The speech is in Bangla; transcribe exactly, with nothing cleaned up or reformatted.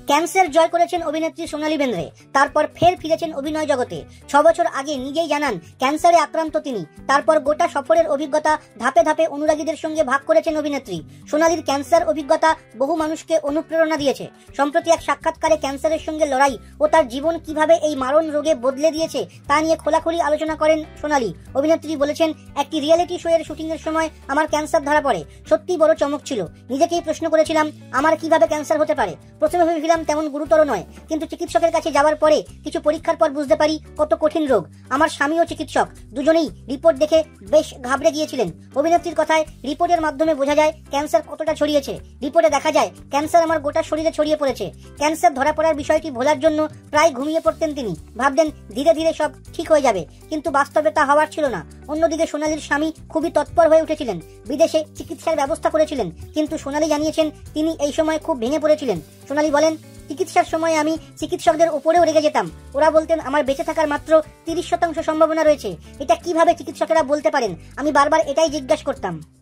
ক্যান্সার জয় করেছেন অভিনেত্রী সোনালী বেন্দ্রে, তারপর ফের ফিরেছেন অভিনয় জগতে। ছ বছর আগে নিজেই জানান ক্যান্সারে আক্রান্ত তিনি। তারপর গোটা সফরের অভিজ্ঞতা ধাপে ধাপে অনুরাগীদের সঙ্গে ভাগ করেছেন অভিনেত্রী। সোনালীর ক্যান্সার অভিজ্ঞতা বহু মানুষকে অনুপ্রেরণা দিয়েছে। সম্প্রতি এক সাক্ষাৎকারে ক্যান্সারের সঙ্গে লড়াই ও তার জীবন কিভাবে এই মারণ রোগে বদলে দিয়েছে তা নিয়ে খোলাখুলি আলোচনা করেন সোনালী। অভিনেত্রী বলেছেন, একটি রিয়েলিটি শো এর শুটিং এর সময় আমার ক্যান্সার ধরা পড়ে। সত্যি বড় চমক ছিল। নিজেকেই প্রশ্ন করেছিলাম আমার কিভাবে ক্যান্সার হতে পারে। প্রথমে ভেবেছিলাম তেমন গুরুতর নয়, কিন্তু চিকিৎসকের কাছে যাওয়ার পরে কিছু পরীক্ষার পর বুঝতে পারি কত কঠিন রোগ। আমার স্বামীও চিকিৎসক, দুজনেই রিপোর্ট দেখে বেশ ঘাবড়ে গিয়েছিলেন। অভিনেত্রীর কথায়, রিপোর্টের মাধ্যমে বোঝা যায় ক্যান্সার কতটা ছড়িয়েছে। রিপোর্টে দেখা যায় ক্যান্সার আমার গোটা শরীরে ছড়িয়ে পড়েছে। ক্যান্সার ধরা পড়ার বিষয়টি ভোলার জন্য প্রায় ঘুমিয়ে পড়তেন তিনি। ভাবতেন ধীরে ধীরে সব ঠিক হয়ে যাবে, কিন্তু বাস্তবে তা হওয়ার ছিল না। অন্যদিকে সোনালীর স্বামী খুবই তৎপর হয়ে উঠেছিলেন, বিদেশে চিকিৎসার ব্যবস্থা করেছিলেন। কিন্তু সোনালী জানিয়েছেন তিনি এই সময় খুব ভেঙে পড়েছিলেন। সোনালী বলেন, চিকিৎসার সময় আমি চিকিৎসকদের উপরেও রেগে যেতাম। ওরা বলতেন আমার বেঁচে থাকার মাত্র তিরিশ শতাংশ সম্ভাবনা রয়েছে। এটা কিভাবে চিকিৎসকেরা বলতে পারেন? আমি বারবার এটাই জিজ্ঞাসা করতাম।